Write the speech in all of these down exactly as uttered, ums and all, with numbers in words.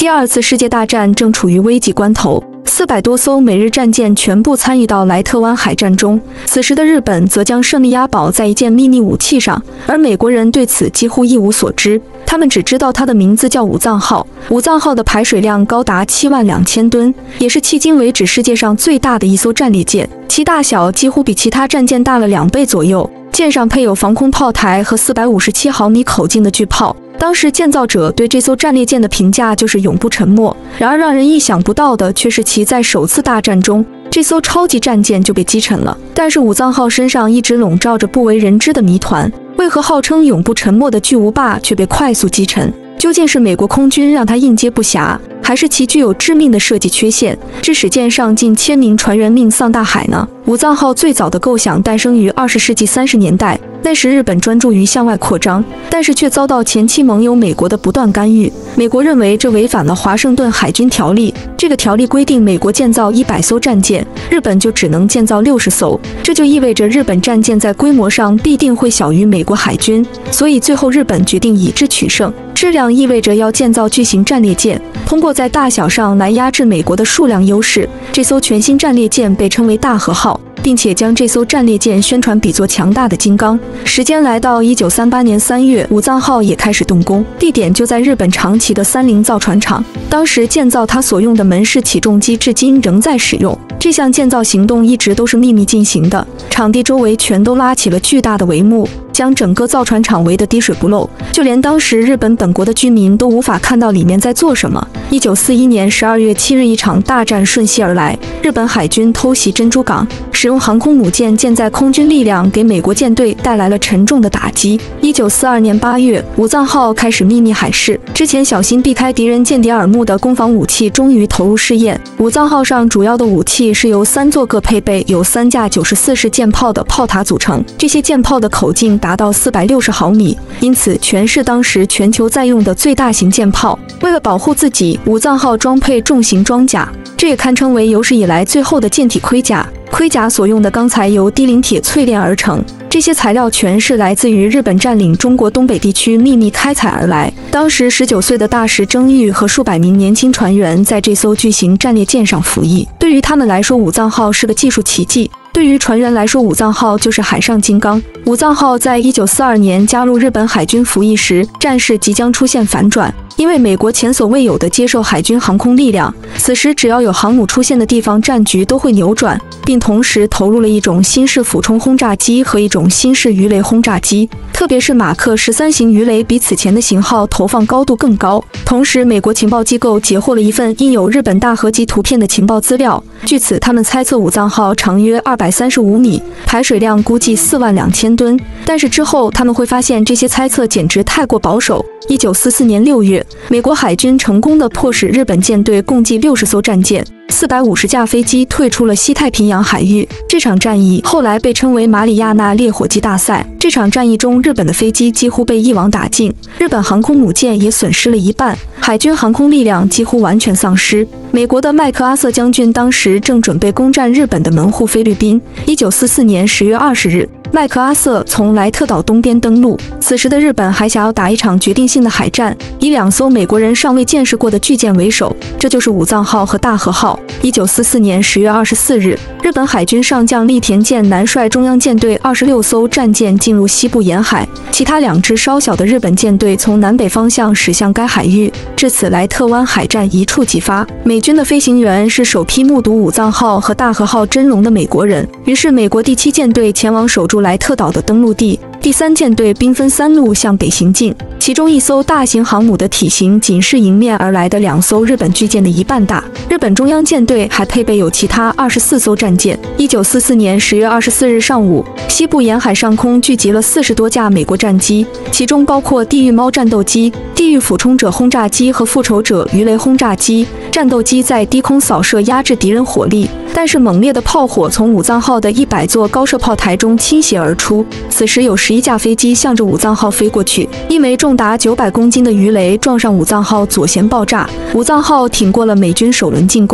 第二次世界大战正处于危急关头。四百多艘美日战舰全部参与到莱特湾海战中，此时的日本则将胜利押宝在一件秘密武器上，而美国人对此几乎一无所知。他们只知道它的名字叫武藏号，武藏号的排水量高达七万两千吨，也是迄今为止世界上最大的一艘战列舰，其大小几乎比其他战舰大了两倍左右。舰上配有防空炮台和四百五十七毫米口径的巨炮。当时建造者对这艘战列舰的评价就是永不沉没，然而让人意想不到的却是其在首次大战中，这艘超级战舰就被击沉了。但是武藏号身上一直笼罩着不为人知的谜团，为何号称永不沉没的巨无霸却被快速击沉？究竟是美国空军让它应接不暇，还是其具有致命的设计缺陷，致使舰上近千名船员命丧大海呢？武藏号最早的构想诞生于二十世纪三十年代，那时日本专注于向外扩张，但是却遭到前期盟友美国的不断干预。美国认为这违反了华盛顿海军条例，这个条例规定美国建造一百艘战舰，日本就只能建造六十艘，这就意味着日本战舰在规模上必定会小于美国海军，所以最后日本决定以质取胜。质量意味着要建造巨型战列舰，通过在大小上来压制美国的数量优势。这艘全新战列舰被称为大和号，并且将这艘战列舰宣传比作强大的金刚。时间来到一九三八年三月，武藏号也开始动工，地点就在日本长崎的三菱造船厂。当时建造它所用的门式起重机至今仍在使用。这项建造行动一直都是秘密进行的，场地周围全都拉起了巨大的帷幕，将整个造船厂围得滴水不漏，就连当时日本本国的居民都无法看到里面在做什么。一九四一年十二月七日，一场大战瞬息而来，日本海军偷袭珍珠港，使用航空母舰舰载空军力量给美国舰队带来了沉重的打击。一九四二年八月，武藏号开始秘密海试，之前小心避开敌人间谍耳目的攻防武器终于投入试验。武藏号上主要的武器是由三座各配备有三架九十四式舰炮的炮塔组成，这些舰炮的口径达到四百六十毫米，因此全是当时全球在用的最大型舰炮。为了保护自己，武藏号装配重型装甲，这也堪称为有史以来最厚的舰体盔甲。盔甲所用的钢材由低磷铁淬炼而成，这些材料全是来自于日本占领中国东北地区秘密开采而来。当时十九岁的大石征玉和数百名年轻船员在这艘巨型战列舰上服役，对于他们来说，武藏号是个技术奇迹。对于船员来说，武藏号就是海上金刚。武藏号在一九四二年加入日本海军服役时，战事即将出现反转，因为美国前所未有的接受海军航空力量，此时只要有航母出现的地方，战局都会扭转，并同时投入了一种新式俯冲轰炸机和一种新式鱼雷轰炸机，特别是马克十三型鱼雷比此前的型号投放高度更高。同时，美国情报机构截获了一份印有日本大和级图片的情报资料，据此他们猜测武藏号长约二百三十五米，排水量估计四万两千吨。但是之后他们会发现这些猜测简直太过保守。一九四四年六月，美国海军成功地迫使日本舰队共计六十艘战舰、四百五十架飞机退出了西太平洋海域。这场战役后来被称为马里亚纳烈火机大赛。这场战役中，日本的飞机几乎被一网打尽，日本航空母舰也损失了一半，海军航空力量几乎完全丧失。美国的麦克阿瑟将军当时正准备攻占日本的门户菲律宾。一九四四年十月二十日，麦克阿瑟从莱特岛东边登陆，此时的日本还想要打一场决定性的海战，以两艘美国人尚未见识过的巨舰为首，这就是武藏号和大和号。一九四四年十月二十四日，日本海军上将栗田健男率中央舰队二十六艘战舰进入西部沿海，其他两支稍小的日本舰队从南北方向驶向该海域。至此，莱特湾海战一触即发。美军的飞行员是首批目睹武藏号和大和号真容的美国人，于是美国第七舰队前往守住莱特岛的登陆地。第三舰队兵分三路向北行进，其中一艘大型航母的体型仅是迎面而来的两艘日本巨舰的一半大。日本中央舰队还配备有其他二十四艘战舰。一九四四年十月二十四日上午，西部沿海上空聚集了四十多架美国战机，其中包括地狱猫战斗机、地狱俯冲者轰炸机和复仇者鱼雷轰炸机。战斗机在低空扫射压制敌人火力，但是猛烈的炮火从武藏号的一百座高射炮台中倾斜而出。此时有十一架飞机向着武藏号飞过去，一枚重达九百公斤的鱼雷撞上武藏号左舷爆炸，武藏号挺过了美军首轮进攻。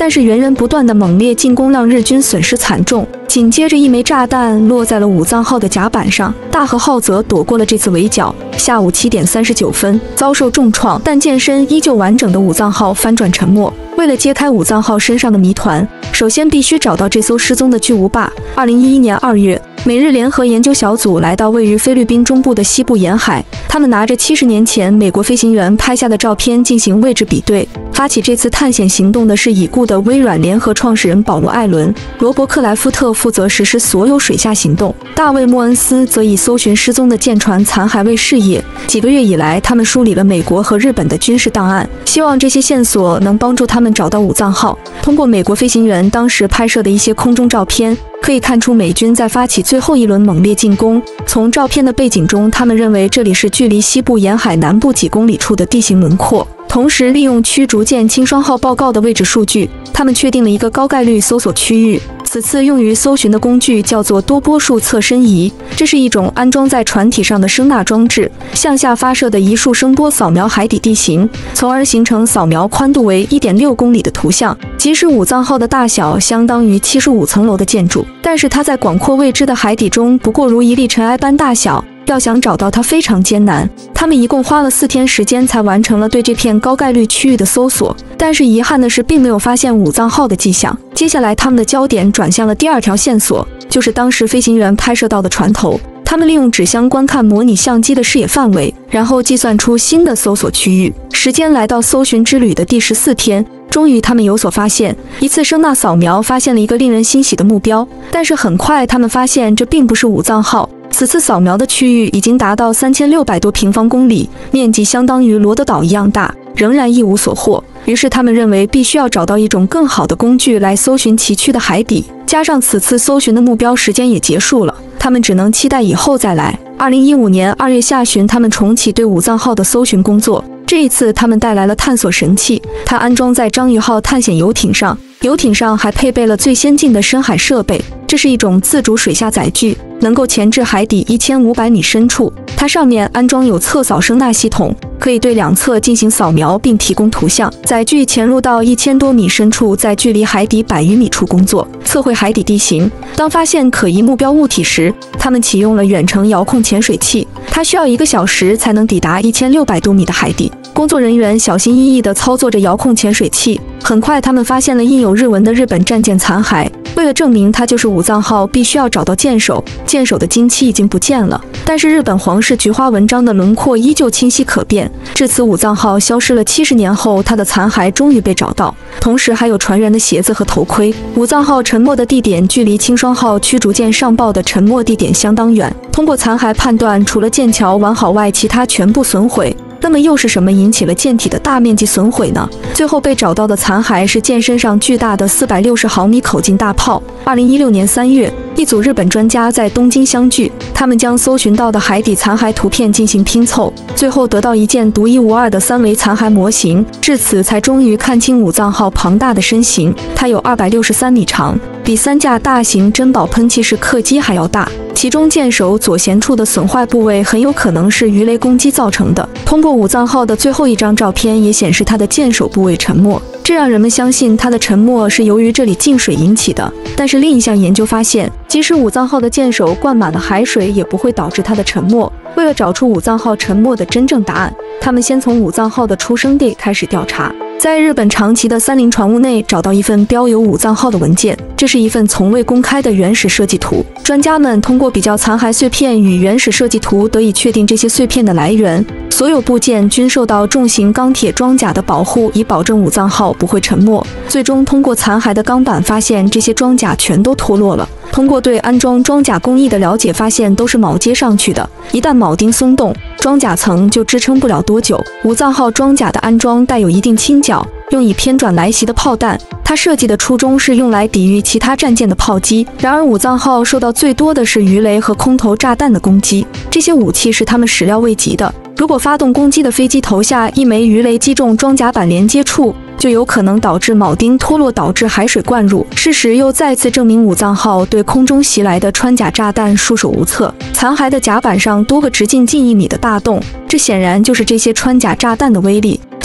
但是源源不断的猛烈进攻让日军损失惨重。紧接着一枚炸弹落在了武藏号的甲板上，大和号则躲过了这次围剿。下午七点三十九分，遭受重创但舰身依旧完整的武藏号翻转沉没。为了揭开武藏号身上的谜团，首先必须找到这艘失踪的巨无霸。二零一一年二月，美日联合研究小组来到位于菲律宾中部的西部沿海，他们拿着七十年前美国飞行员拍下的照片进行位置比对。发起这次探险行动的是已故的微软联合创始人保罗·艾伦，罗伯·克莱夫特负责实施所有水下行动，大卫·莫恩斯则以搜寻失踪的舰船残骸为事业。几个月以来，他们梳理了美国和日本的军事档案，希望这些线索能帮助他们找到武藏号。通过美国飞行员当时拍摄的一些空中照片，可以看出美军在发起最后一轮猛烈进攻。从照片的背景中，他们认为这里是距离西部沿海南部几公里处的地形轮廓。同时，利用驱逐舰轻双号报告的位置数据，他们确定了一个高概率搜索区域。此次用于搜寻的工具叫做多波束侧身仪，这是一种安装在船体上的声纳装置，向下发射的一束声波扫描海底地形，从而形成扫描宽度为 一点六公里的图像。即使武藏号的大小相当于七十五层楼的建筑，但是它在广阔未知的海底中不过如一粒尘埃般大小。要想找到它非常艰难，他们一共花了四天时间才完成了对这片高概率区域的搜索。但是遗憾的是，并没有发现武藏号的迹象。接下来，他们的焦点转向了第二条线索，就是当时飞行员拍摄到的船头。他们利用纸箱观看模拟相机的视野范围，然后计算出新的搜索区域。时间来到搜寻之旅的第十四天，终于他们有所发现。一次声纳扫描发现了一个令人欣喜的目标，但是很快他们发现这并不是武藏号。此次扫描的区域已经达到三千六百多平方公里，面积相当于罗德岛一样大，仍然一无所获。于是他们认为必须要找到一种更好的工具来搜寻崎岖的海底，加上此次搜寻的目标时间也结束了，他们只能期待以后再来。二零一五年二月下旬，他们重启对武藏号的搜寻工作。这一次，他们带来了探索神器，它安装在章鱼号探险游艇上，游艇上还配备了最先进的深海设备。这是一种自主水下载具，能够潜至海底一千五百米深处。它上面安装有侧扫声纳系统，可以对两侧进行扫描并提供图像。载具潜入到一千多米深处，在距离海底百余米处工作，测绘海底地形。当发现可疑目标物体时，他们启用了远程遥控潜水器，它需要一个小时才能抵达一千六百多米的海底。工作人员小心翼翼地操作着遥控潜水器，很快他们发现了印有日文的日本战舰残骸。为了证明它就是武藏号，必须要找到舰首。舰首的金漆已经不见了，但是日本皇室菊花纹章的轮廓依旧清晰可辨。至此，武藏号消失了七十年后，它的残骸终于被找到，同时还有船员的鞋子和头盔。武藏号沉没的地点距离轻双号驱逐舰上报的沉没地点相当远。通过残骸判断，除了舰桥完好外，其他全部损毁。那么又是什么引起了舰体的大面积损毁呢？最后被找到的残骸是舰身上巨大的四百六十毫米口径大炮。二零一六年三月，一组日本专家在东京相聚，他们将搜寻到的海底残骸图片进行拼凑，最后得到一件独一无二的三维残骸模型。至此，才终于看清武藏号庞大的身形，它有二百六十三米长，比三架大型珍宝喷气式客机还要大。其中舰首左舷处的损坏部位很有可能是鱼雷攻击造成的。通过武藏号的最后一张照片也显示它的舰首部位沉没，这让人们相信它的沉没是由于这里进水引起的。但是另一项研究发现，即使武藏号的舰首灌满了海水，也不会导致它的沉没。为了找出武藏号沉没的真正答案，他们先从武藏号的出生地开始调查。在日本长崎的三菱船坞内找到一份标有武藏号的文件，这是一份从未公开的原始设计图。专家们通过比较残骸碎片与原始设计图，得以确定这些碎片的来源。所有部件均受到重型钢铁装甲的保护，以保证武藏号不会沉没。最终通过残骸的钢板发现，这些装甲全都脱落了。通过对安装装甲工艺的了解，发现都是铆接上去的，一旦铆钉松动，装甲层就支撑不了多久。武藏号装甲的安装带有一定倾角，用以偏转来袭的炮弹。它设计的初衷是用来抵御其他战舰的炮击，然而武藏号受到最多的是鱼雷和空投炸弹的攻击，这些武器是他们始料未及的。如果发动攻击的飞机投下一枚鱼雷击中装甲板连接处，就有可能导致铆钉脱落，导致海水灌入。事实又再次证明武藏号对空中袭来的穿甲炸弹束手无策。残骸的甲板上多个直径近一米的大洞，这显然就是这些穿甲炸弹的威力。所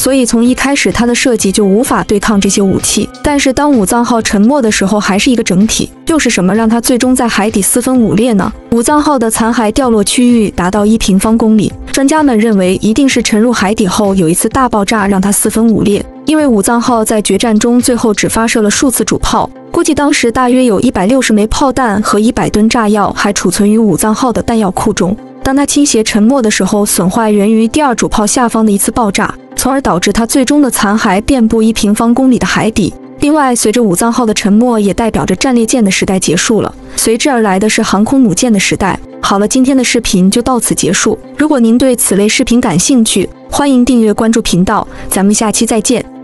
所以从一开始它的设计就无法对抗这些武器。但是当武藏号沉没的时候，还是一个整体，又是什么让它最终在海底四分五裂呢？武藏号的残骸掉落区域达到一平方公里，专家们认为一定是沉入海底后有一次大爆炸让它四分五裂。因为武藏号在决战中最后只发射了数次主炮，估计当时大约有一百六十枚炮弹和一百吨炸药还储存于武藏号的弹药库中。当它倾斜沉没的时候，损坏源于第二主炮下方的一次爆炸，从而导致它最终的残骸遍布一平方公里的海底。另外，随着武藏号的沉没，也代表着战列舰的时代结束了，随之而来的是航空母舰的时代。好了，今天的视频就到此结束。如果您对此类视频感兴趣，欢迎订阅关注频道，咱们下期再见。